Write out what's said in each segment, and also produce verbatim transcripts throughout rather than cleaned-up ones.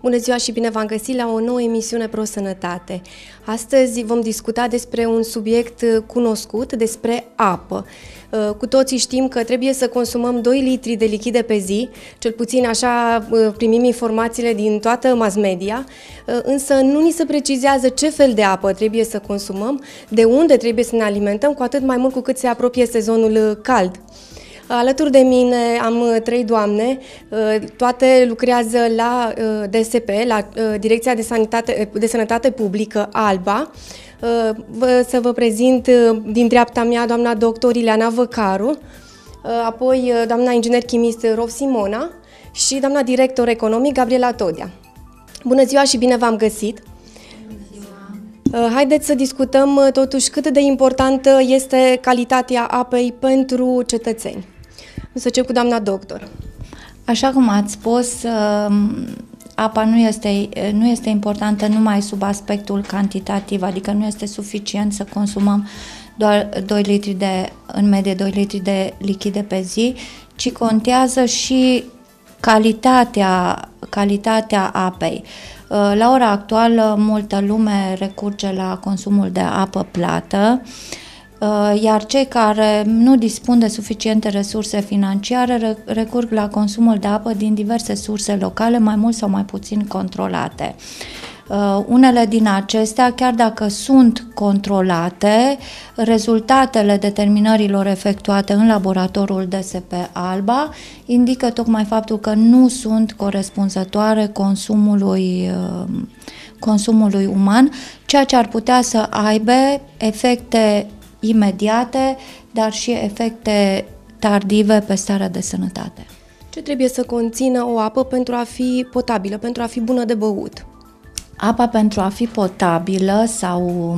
Bună ziua și bine v-am găsit la o nouă emisiune Pro Sănătate. Astăzi vom discuta despre un subiect cunoscut, despre apă. Cu toții știm că trebuie să consumăm doi litri de lichide pe zi, cel puțin așa primim informațiile din toată mass media, însă nu ni se precizează ce fel de apă trebuie să consumăm, de unde trebuie să ne alimentăm, cu atât mai mult cu cât se apropie sezonul cald. Alături de mine am trei doamne, toate lucrează la D S P, la Direcția de, Sanitate, de Sănătate Publică ALBA. Să vă prezint din dreapta mea doamna doctor Ileana Văcaru, apoi doamna inginer chimist Rov Simona și doamna director economic Gabriela Todea. Bună ziua și bine v-am găsit! Haideți să discutăm totuși cât de importantă este calitatea apei pentru cetățeni. Să încep cu doamna doctor. Așa cum ați spus, apa nu este, nu este importantă numai sub aspectul cantitativ, adică nu este suficient să consumăm doar doi litri de, în medie doi litri de lichide pe zi, ci contează și calitatea, calitatea apei. La ora actuală, multă lume recurge la consumul de apă plată, iar cei care nu dispun de suficiente resurse financiare recurg la consumul de apă din diverse surse locale, mai mult sau mai puțin controlate. Unele din acestea, chiar dacă sunt controlate, rezultatele determinărilor efectuate în laboratorul D S P ALBA indică tocmai faptul că nu sunt corespunzătoare consumului, consumului uman, ceea ce ar putea să aibă efecte imediate, dar și efecte tardive pe starea de sănătate. Ce trebuie să conțină o apă pentru a fi potabilă, pentru a fi bună de băut? Apa, pentru a fi potabilă sau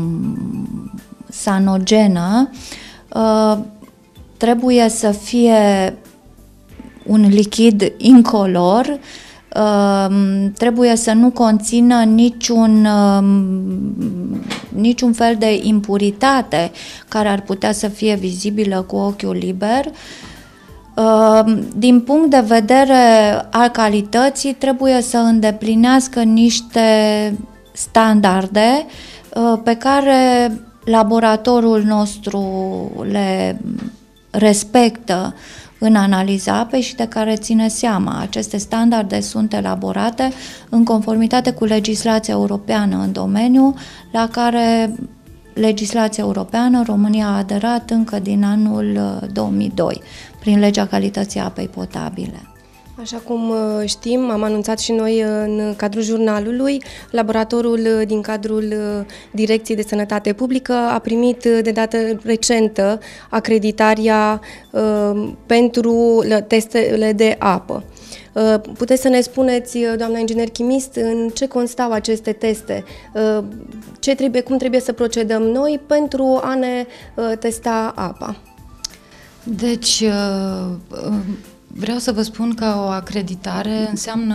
sanogenă, trebuie să fie un lichid incolor, trebuie să nu conțină niciun, niciun fel de impuritate care ar putea să fie vizibilă cu ochiul liber. Din punct de vedere al calității, trebuie să îndeplinească niște standarde pe care laboratorul nostru le respectă în analiza apei și de care ține seama. Aceste standarde sunt elaborate în conformitate cu legislația europeană în domeniu, la care legislația europeană România a aderat încă din anul două mii doi, prin legea calității apei potabile. Așa cum știm, am anunțat și noi în cadrul jurnalului, laboratorul din cadrul Direcției de Sănătate Publică a primit de dată recentă acreditarea uh, pentru testele de apă. Uh, puteți să ne spuneți, doamna inginer chimist, în ce constau aceste teste? Uh, ce trebuie, cum trebuie să procedăm noi pentru a ne uh, testa apa? Deci, uh, uh, vreau să vă spun că o acreditare înseamnă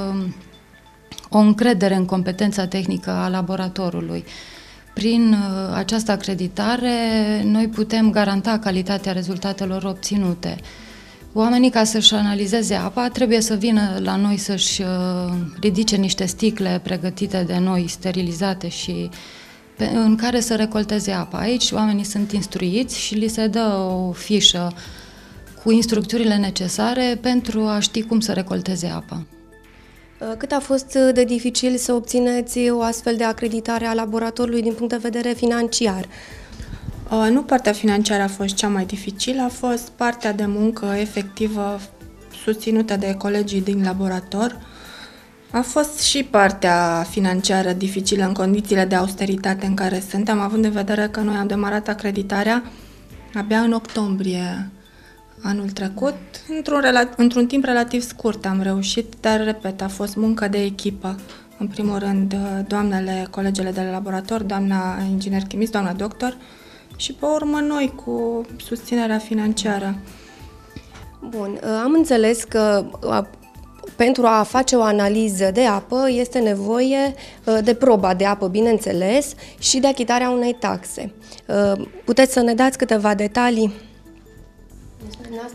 o încredere în competența tehnică a laboratorului. Prin această acreditare, noi putem garanta calitatea rezultatelor obținute. Oamenii, ca să-și analizeze apa, trebuie să vină la noi să-și ridice niște sticle pregătite de noi, sterilizate și în care să recolteze apa. Aici oamenii sunt instruiți și li se dă o fișă cu instrucțiunile necesare pentru a ști cum să recolteze apa. Cât a fost de dificil să obțineți o astfel de acreditare a laboratorului din punct de vedere financiar? Nu partea financiară a fost cea mai dificilă, a fost partea de muncă efectivă susținută de colegii din laborator. A fost și partea financiară dificilă în condițiile de austeritate în care suntem, având în vedere că noi am demarat acreditarea abia în octombrie anul trecut. Într-un, într-un timp relativ scurt am reușit, dar, repet, a fost muncă de echipă. În primul rând, doamnele, colegele de la laborator, doamna inginer chimist, doamna doctor și, pe urmă, noi cu susținerea financiară. Bun, am înțeles că pentru a face o analiză de apă este nevoie de proba de apă, bineînțeles, și de achitarea unei taxe. Puteți să ne dați câteva detalii?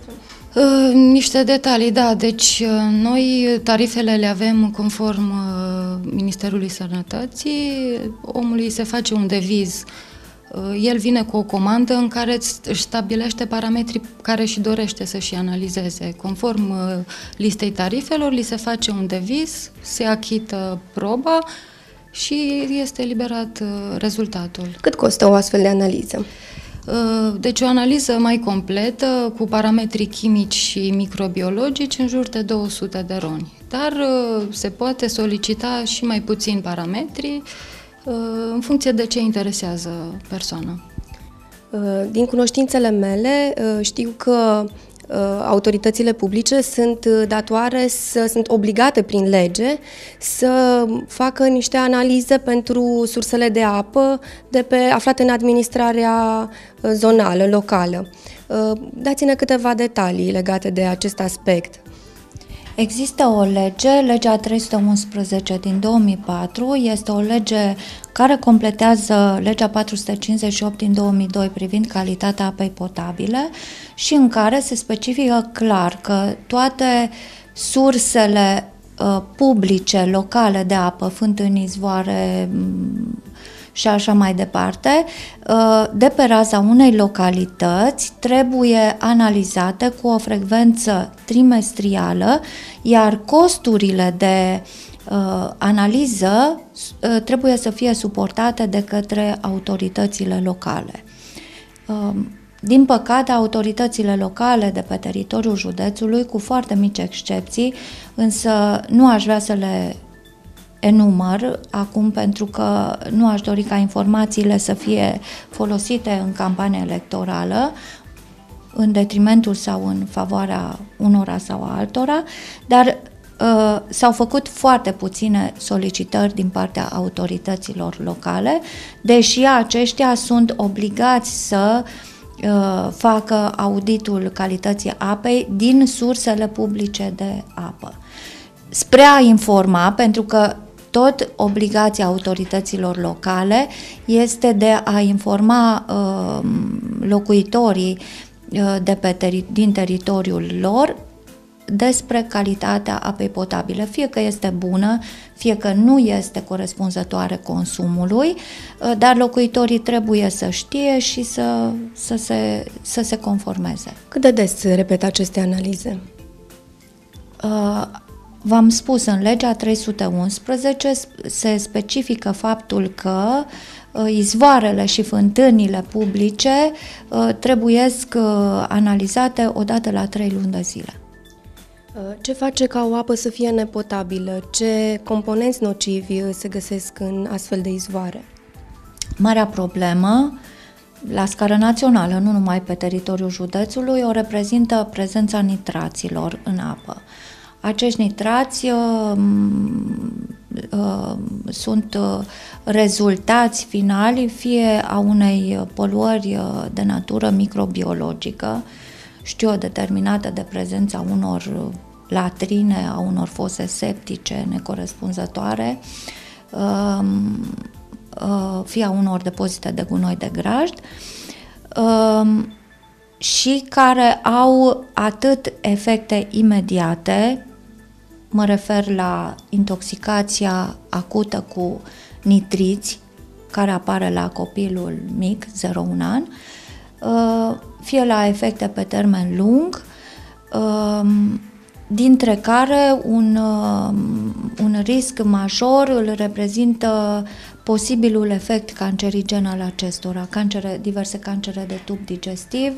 Uh, niște detalii, da. Deci uh, noi tarifele le avem conform uh, Ministerului Sănătății. Omului se face un deviz. Uh, el vine cu o comandă în care își stabilește parametrii care și dorește să-și analizeze. Conform uh, listei tarifelor, li se face un deviz, se achită proba și este eliberat uh, rezultatul. Cât costă o astfel de analiză? Deci o analiză mai completă, cu parametri chimici și microbiologici, în jur de două sute de roni. Dar se poate solicita și mai puțin parametri, în funcție de ce interesează persoana. Din cunoștințele mele, știu că autoritățile publice sunt datoare, să, sunt obligate prin lege să facă niște analize pentru sursele de apă de pe, aflate în administrarea zonală, locală. Dați-ne câteva detalii legate de acest aspect. Există o lege, legea trei sute unsprezece din două mii patru, este o lege care completează legea patru sute cincizeci și opt din două mii doi privind calitatea apei potabile și în care se specifică clar că toate sursele uh, publice, locale de apă, fântâni, izvoare și așa mai departe, de pe raza unei localități trebuie analizate cu o frecvență trimestrială, iar costurile de analiză trebuie să fie suportate de către autoritățile locale. Din păcate, autoritățile locale de pe teritoriul județului, cu foarte mici excepții, însă nu aș vrea să le enumăr acum pentru că nu aș dori ca informațiile să fie folosite în campanie electorală în detrimentul sau în favoarea unora sau altora, dar uh, s-au făcut foarte puține solicitări din partea autorităților locale, deși aceștia sunt obligați să uh, facă auditul calității apei din sursele publice de apă. Spre a informa, pentru că tot obligația autorităților locale este de a informa uh, locuitorii uh, de pe teri- din teritoriul lor despre calitatea apei potabile, fie că este bună, fie că nu este corespunzătoare consumului, uh, dar locuitorii trebuie să știe și să, să, se, să se conformeze. Cât de des se repetă aceste analize? Uh, V-am spus, în legea trei sute unsprezece se specifică faptul că izvoarele și fântânile publice trebuiesc analizate odată la trei luni de zile. Ce face ca o apă să fie nepotabilă? Ce componenți nocivi se găsesc în astfel de izvoare? Marea problemă, la scară națională, nu numai pe teritoriul județului, o reprezintă prezența nitraților în apă. Acești nitrați uh, uh, sunt uh, rezultați finali fie a unei poluări uh, de natură microbiologică, știu, determinată de prezența unor latrine, a unor fose septice necorespunzătoare, uh, uh, fie a unor depozite de gunoi de grajd, uh, și care au atât efecte imediate, mă refer la intoxicația acută cu nitriți, care apare la copilul mic, zero unu an, fie la efecte pe termen lung, dintre care un, un risc major îl reprezintă posibilul efect cancerigen al acestora. Cancere, diverse cancere de tub digestiv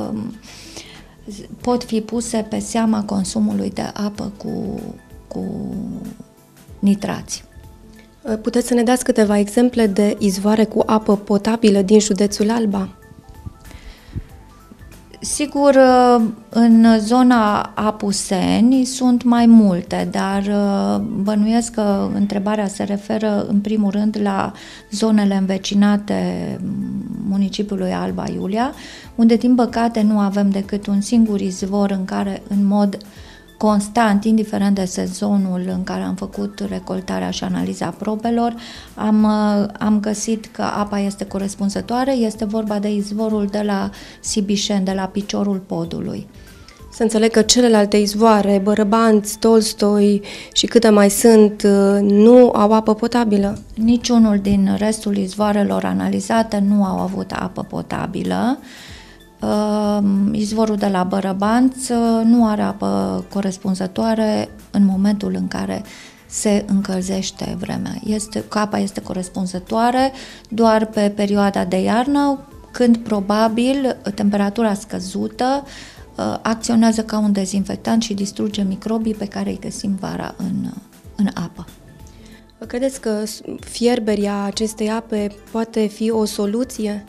pot fi puse pe seama consumului de apă cu, cu nitrați. Puteți să ne dați câteva exemple de izvoare cu apă potabilă din județul Alba? Sigur, în zona Apuseni sunt mai multe, dar bănuiesc că întrebarea se referă în primul rând la zonele învecinate municipiului Alba Iulia, unde din păcate nu avem decât un singur izvor în care în mod constant, indiferent de sezonul în care am făcut recoltarea și analiza probelor, am, am găsit că apa este corespunzătoare, este vorba de izvorul de la Sibișen, de la piciorul podului. Să înțeleg că celelalte izvoare, Bărăbanți, Tolstoi și câte mai sunt, nu au apă potabilă? Niciunul din restul izvoarelor analizate nu au avut apă potabilă. Izvorul de la Bărăbanți nu are apă corespunzătoare în momentul în care se încălzește vremea. Este, apa este corespunzătoare doar pe perioada de iarnă, când probabil temperatura scăzută acționează ca un dezinfectant și distruge microbii pe care îi găsim vara în, în apă. Credeți că fierberea acestei ape poate fi o soluție?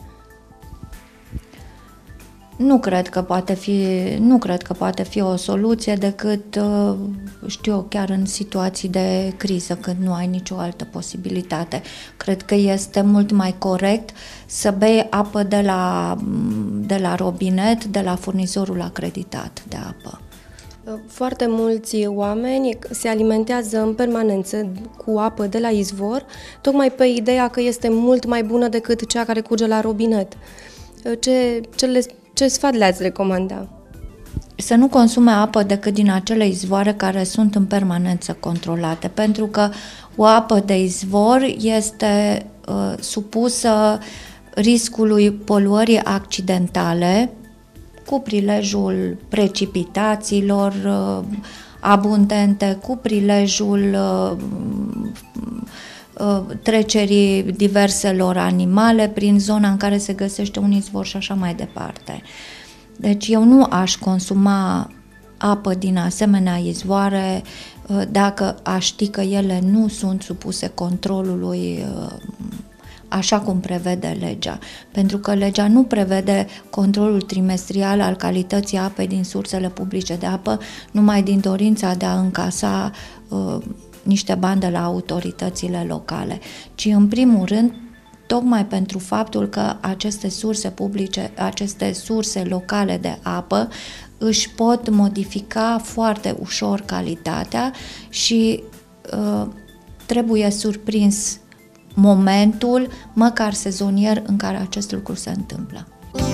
Nu cred că poate fi, nu cred că poate fi o soluție decât, știu eu, chiar în situații de criză, când nu ai nicio altă posibilitate. Cred că este mult mai corect să bei apă de la, de la robinet, de la furnizorul acreditat de apă. Foarte mulți oameni se alimentează în permanență cu apă de la izvor, tocmai pe ideea că este mult mai bună decât cea care curge la robinet. Ce, ce, le, ce sfat le-ați recomanda? Să nu consume apă decât din acele izvoare care sunt în permanență controlate, pentru că o apă de izvor este uh, supusă riscului poluării accidentale, cu prilejul precipitațiilor uh, abundente, cu prilejul uh, uh, trecerii diverselor animale prin zona în care se găsește un izvor și așa mai departe. Deci eu nu aș consuma apă din asemenea izvoare uh, dacă aș ști că ele nu sunt supuse controlului uh, așa cum prevede legea, pentru că legea nu prevede controlul trimestrial al calității apei din sursele publice de apă numai din dorința de a încasa uh, niște bani de la autoritățile locale, ci în primul rând tocmai pentru faptul că aceste surse publice, aceste surse locale de apă își pot modifica foarte ușor calitatea și uh, trebuie surprins momentul, măcar sezonier, în care acest lucru se întâmplă.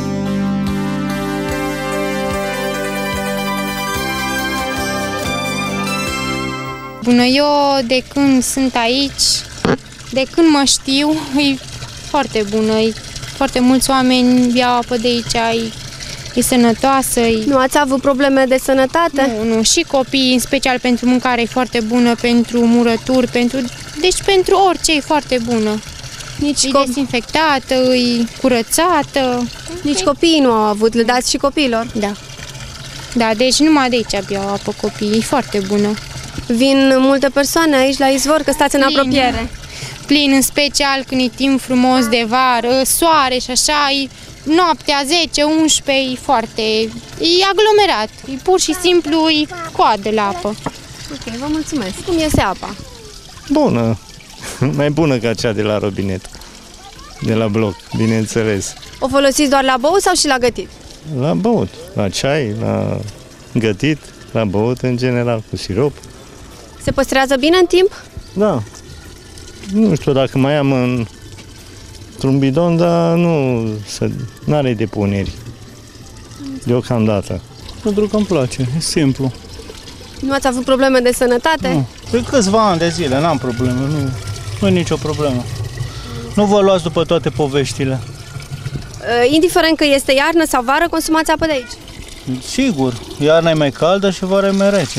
Bună, eu de când sunt aici, de când mă știu, e foarte bună, e foarte mulți oameni iau apă de aici, e, e sănătoasă. E... Nu ați avut probleme de sănătate? Nu, nu, și copiii, în special pentru mâncare, e foarte bună, pentru murături, pentru... deci pentru orice e foarte bună. Nici e cop... dezinfectată, e curățată. Nici okay. Copiii nu au avut, le dați și copiilor? Da. Da, deci numai de aici beau apă copiii, e foarte bună. Vin multe persoane aici la izvor, că stați în Plin. apropiere. Plin, în special când e timp frumos de vară, soare și așa, e noaptea zece unsprezece, e foarte... e aglomerat, e pur și simplu e coadă la apă. Ok, vă mulțumesc. Cum este apa? Bună, mai bună ca cea de la robinet, de la bloc, bineînțeles. O folosiți doar la băut sau și la gătit? La băut, la ceai, la gătit, la băut în general, cu sirop. Se păstrează bine în timp? Da. Nu știu dacă mai am în, într-un bidon, dar nu are depuneri deocamdată. Pentru că îmi place, e simplu. Nu ați avut probleme de sănătate? Nu. De câțiva ani de zile n-am probleme, nu, nu e nicio problemă. Nu vă luați după toate poveștile. Indiferent că este iarnă sau vară, consumați apă de aici? Sigur, iarna e mai caldă și vara e mai rece.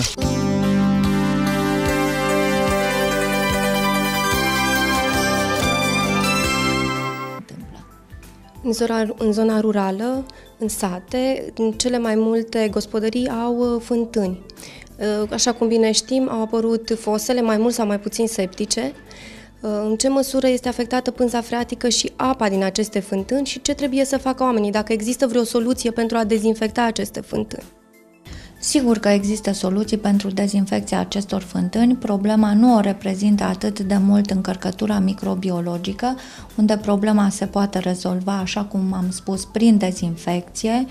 În zona, în zona rurală, în sate, în cele mai multe gospodării au fântâni. Așa cum bine știm, au apărut fosele mai mult sau mai puțin septice. În ce măsură este afectată pânza freatică și apa din aceste fântâni și ce trebuie să facă oamenii? Dacă există vreo soluție pentru a dezinfecta aceste fântâni? Sigur că există soluții pentru dezinfecția acestor fântâni. Problema nu o reprezintă atât de mult încărcătura microbiologică, unde problema se poate rezolva, așa cum am spus, prin dezinfecție.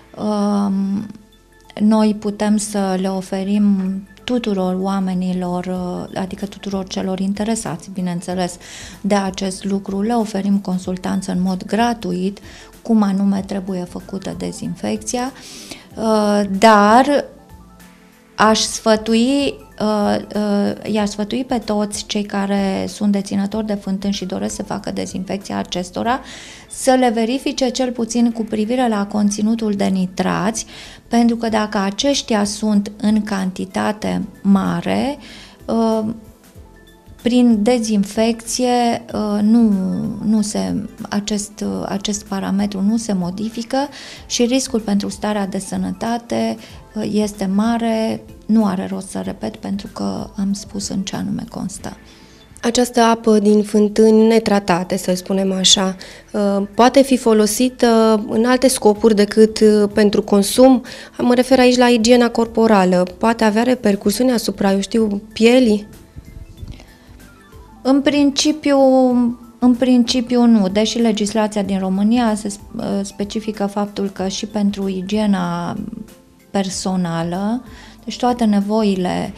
Noi putem să le oferim tuturor oamenilor, adică tuturor celor interesați, bineînțeles, de acest lucru, le oferim consultanță în mod gratuit, cum anume trebuie făcută dezinfecția. dar aș sfătui, i-aș sfătui pe toți cei care sunt deținători de fântâni și doresc să facă dezinfecția acestora să le verifice cel puțin cu privire la conținutul de nitrați, pentru că dacă aceștia sunt în cantitate mare, prin dezinfecție nu, nu se, acest, acest parametru nu se modifică și riscul pentru starea de sănătate este mare. Nu are rost să repet pentru că am spus în ce anume constă. Această apă din fântâni netratate, să spunem așa, poate fi folosită în alte scopuri decât pentru consum? Mă refer aici la igiena corporală. Poate avea repercusiuni asupra, eu știu, pielii? În principiu, în principiu nu, deși legislația din România se specifică faptul că și pentru igiena personală, deci toate nevoile,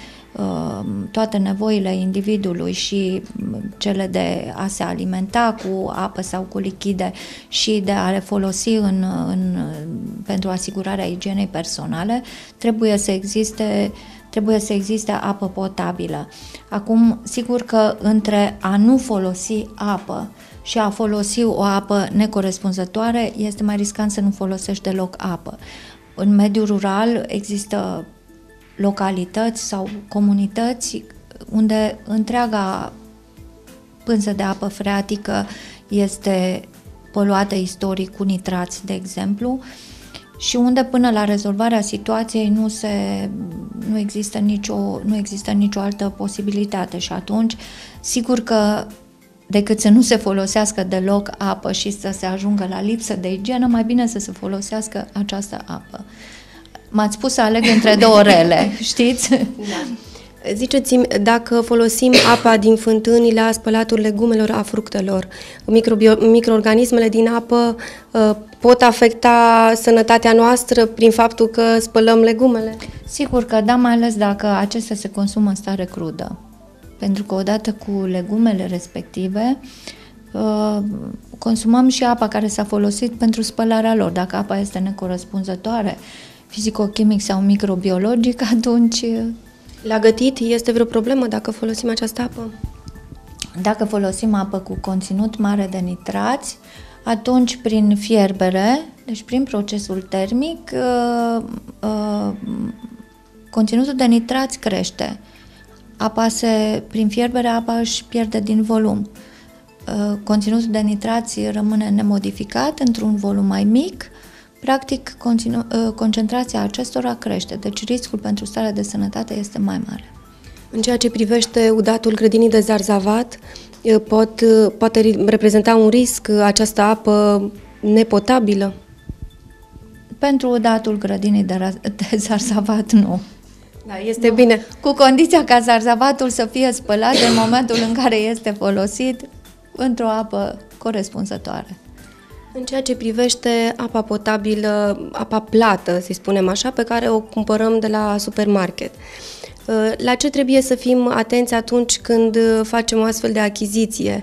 toate nevoile individului și cele de a se alimenta cu apă sau cu lichide și de a le folosi în, în, pentru asigurarea igienei personale, trebuie să existe trebuie să existe apă potabilă. Acum, sigur că între a nu folosi apă și a folosi o apă necorespunzătoare este mai riscant să nu folosești deloc apă. În mediul rural există localități sau comunități unde întreaga pânză de apă freatică este poluată istoric cu nitrați, de exemplu, și unde până la rezolvarea situației nu, se, nu, există nicio, nu există nicio altă posibilitate și atunci, sigur că decât să nu se folosească deloc apă și să se ajungă la lipsă de igienă, mai bine să se folosească această apă. M-ați spus să aleg între două rele, știți? Da. Ziceți-mi, dacă folosim apa din fântâni la spălatul legumelor, a fructelor, microbio- microorganismele din apă uh, pot afecta sănătatea noastră prin faptul că spălăm legumele? Sigur că da, mai ales dacă acestea se consumă în stare crudă. Pentru că odată cu legumele respective uh, consumăm și apa care s-a folosit pentru spălarea lor. Dacă apa este necorespunzătoare, fizico-chimic sau microbiologic, atunci... La gătit este vreo problemă dacă folosim această apă? Dacă folosim apă cu conținut mare de nitrați, atunci prin fierbere, deci prin procesul termic, uh, uh, conținutul de nitrați crește. Apa se, prin fierbere, apa își pierde din volum. Uh, conținutul de nitrați rămâne nemodificat într-un volum mai mic. Practic, continu, concentrația acestora crește, deci riscul pentru starea de sănătate este mai mare. În ceea ce privește udatul grădinii de zarzavat, pot, poate reprezenta un risc această apă nepotabilă? Pentru udatul grădinii de, de zarzavat, nu. Da, este nu. Bine. Cu condiția ca zarzavatul să fie spălat în momentul în care este folosit într-o apă corespunzătoare. În ceea ce privește apa potabilă, apa plată, să spunem așa, pe care o cumpărăm de la supermarket, la ce trebuie să fim atenți atunci când facem o astfel de achiziție?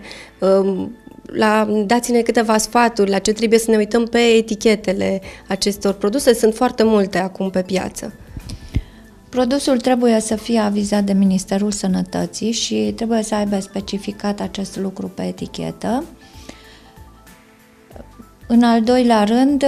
La, dați-ne câteva sfaturi, la ce trebuie să ne uităm pe etichetele acestor produse. Sunt foarte multe acum pe piață. Produsul trebuie să fie avizat de Ministerul Sănătății și trebuie să aibă specificat acest lucru pe etichetă. În al doilea rând,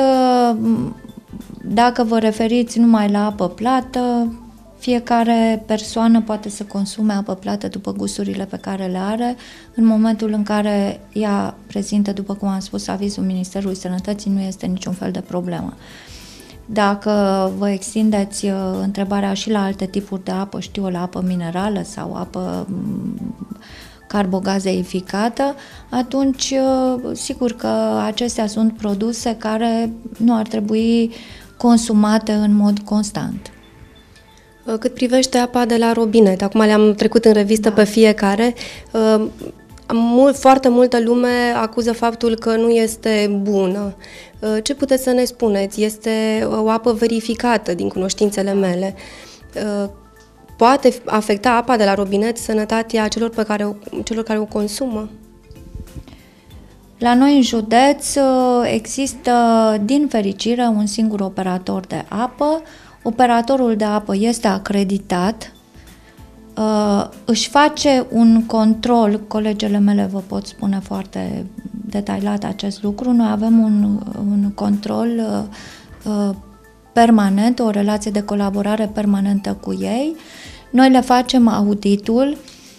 dacă vă referiți numai la apă plată, fiecare persoană poate să consume apă plată după gusturile pe care le are. În momentul în care ea prezintă, după cum am spus, avizul Ministerului Sănătății, nu este niciun fel de problemă. Dacă vă extindeți întrebarea și la alte tipuri de apă, știu eu, la apă minerală sau apă carbogazeificată, atunci sigur că acestea sunt produse care nu ar trebui consumate în mod constant. Cât privește apa de la robinet, acum le-am trecut în revistă da. pe fiecare, mult, foarte multă lume acuză faptul că nu este bună. Ce puteți să ne spuneți? Este o apă verificată din cunoștințele mele. Poate afecta apa de la robinet sănătatea celor, pe care o, celor care o consumă? La noi în județ există, din fericire, un singur operator de apă. Operatorul de apă este acreditat, își face un control, colegele mele vă pot spune foarte detaliat acest lucru, noi avem un, un control permanent, o relație de colaborare permanentă cu ei. Noi le facem auditul.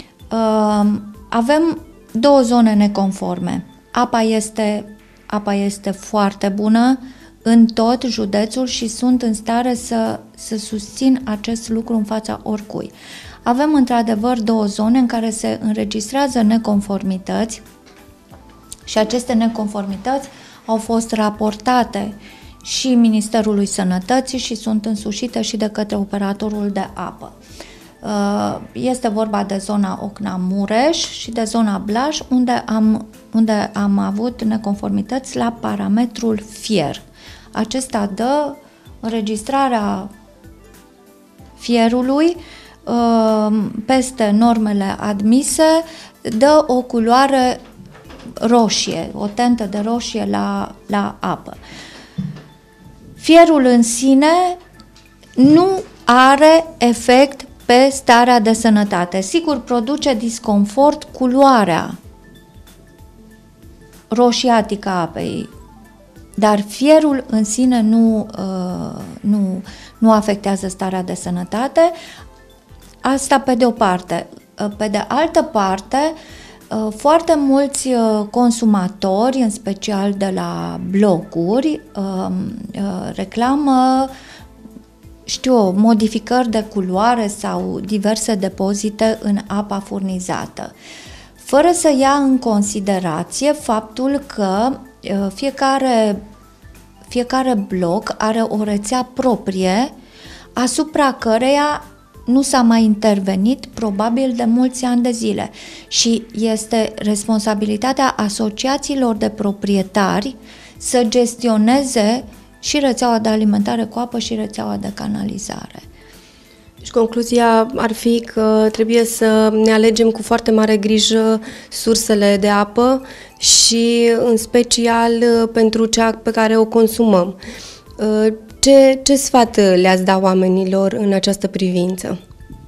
Avem două zone neconforme. Apa este, apa este foarte bună în tot județul și sunt în stare să, să susțin acest lucru în fața oricui. Avem într-adevăr două zone în care se înregistrează neconformități și aceste neconformități au fost raportate și Ministerului Sănătății și sunt însușite și de către operatorul de apă. Este vorba de zona Ocna-Mureș și de zona Blaj, unde am, unde am avut neconformități la parametrul fier. Acesta dă înregistrarea fierului peste normele admise, dă o culoare roșie, o tentă de roșie la, la apă. Fierul în sine nu are efect pe starea de sănătate. Sigur, produce disconfort culoarea roșiatică a apei, dar fierul în sine nu, uh, nu, nu afectează starea de sănătate. Asta pe de o parte. Pe de altă parte, foarte mulți consumatori, în special de la blocuri, reclamă, știu, modificări de culoare sau diverse depozite în apa furnizată, fără să ia în considerație faptul că fiecare, fiecare bloc are o rețea proprie asupra căreia nu s-a mai intervenit probabil de mulți ani de zile și este responsabilitatea asociațiilor de proprietari să gestioneze și rețeaua de alimentare cu apă și rețeaua de canalizare. Deci concluzia ar fi că trebuie să ne alegem cu foarte mare grijă sursele de apă și în special pentru cea pe care o consumăm. Ce, ce sfat le-ați da oamenilor în această privință?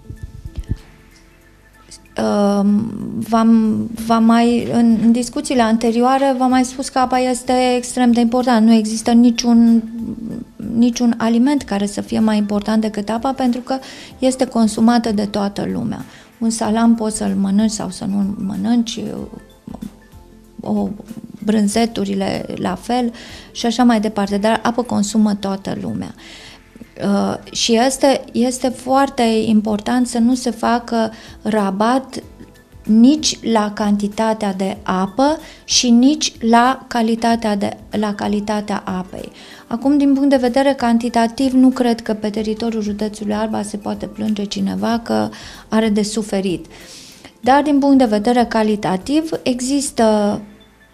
V-am, v-am mai, în, în discuțiile anterioare v-am mai spus că apa este extrem de importantă. Nu există niciun, niciun aliment care să fie mai important decât apa, pentru că este consumată de toată lumea. Un salam poți să-l mănânci sau să nu-l mănânci, o, brânzeturile la fel și așa mai departe, dar apă consumă toată lumea. Uh, și este, este foarte important să nu se facă rabat nici la cantitatea de apă și nici la calitatea, de, la calitatea apei. Acum, din punct de vedere cantitativ, nu cred că pe teritoriul județului Arba se poate plânge cineva că are de suferit. Dar din punct de vedere calitativ există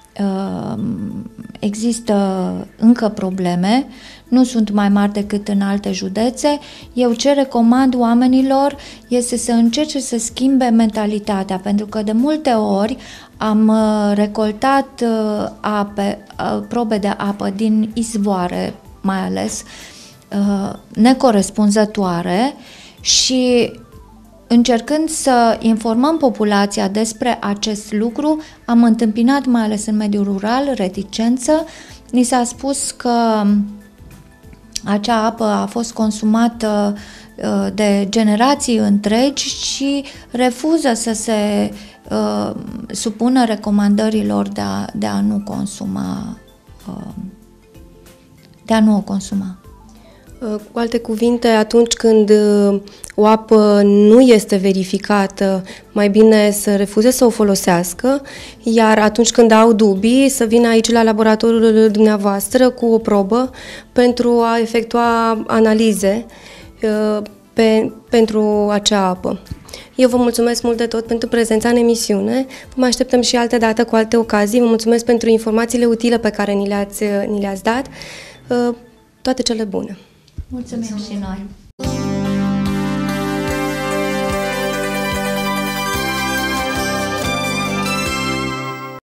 există încă probleme, nu sunt mai mari decât în alte județe. Eu ce recomand oamenilor este să încerce să schimbe mentalitatea, pentru că de multe ori am recoltat ape, probe de apă din izvoare, mai ales necorespunzătoare, și încercând să informăm populația despre acest lucru, am întâmpinat, mai ales în mediul rural, reticență. Ni s-a spus că acea apă a fost consumată de generații întregi și refuză să se uh, supună recomandărilor de a, de a nu consuma, uh, de a nu o consuma. Cu alte cuvinte, atunci când o apă nu este verificată, mai bine să refuze să o folosească, iar atunci când au dubii, să vină aici la laboratorul dumneavoastră cu o probă pentru a efectua analize pe, pentru acea apă. Eu vă mulțumesc mult de tot pentru prezența în emisiune. Vă mai așteptăm și altă dată cu alte ocazii. Vă mulțumesc pentru informațiile utile pe care ni le-ați, ni le-ați dat. Toate cele bune! Mulțumim, Mulțumim și noi!